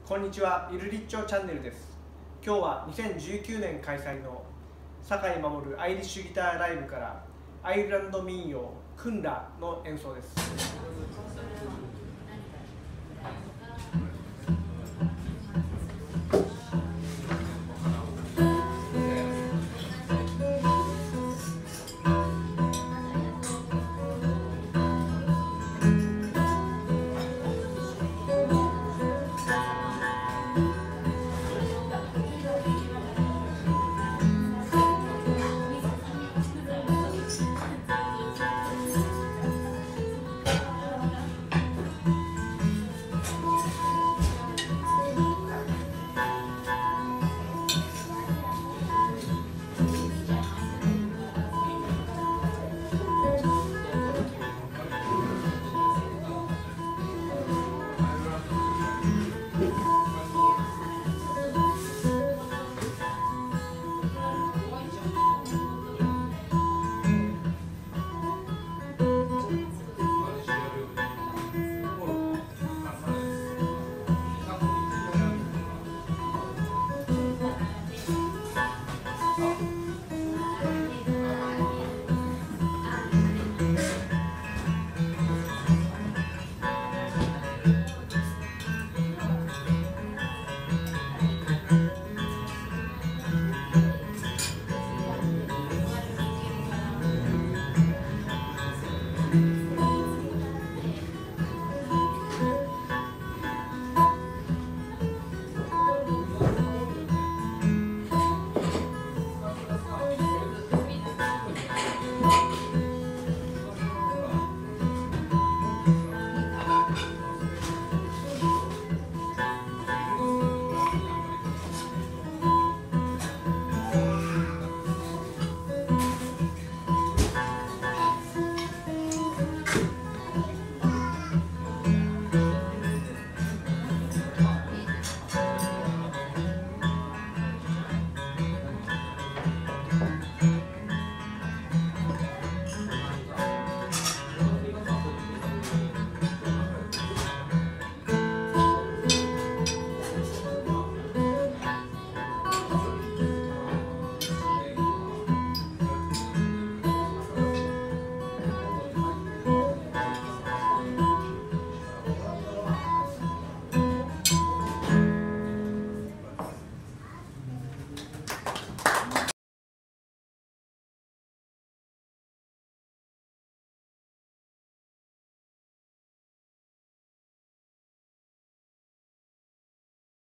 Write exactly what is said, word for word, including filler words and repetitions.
こんにちは、イルリッチョチャンネルです。今日はにせんじゅうきゅうねん開催の堺守アイリッシュギターライブからアイルランド民謡クンラの演奏です。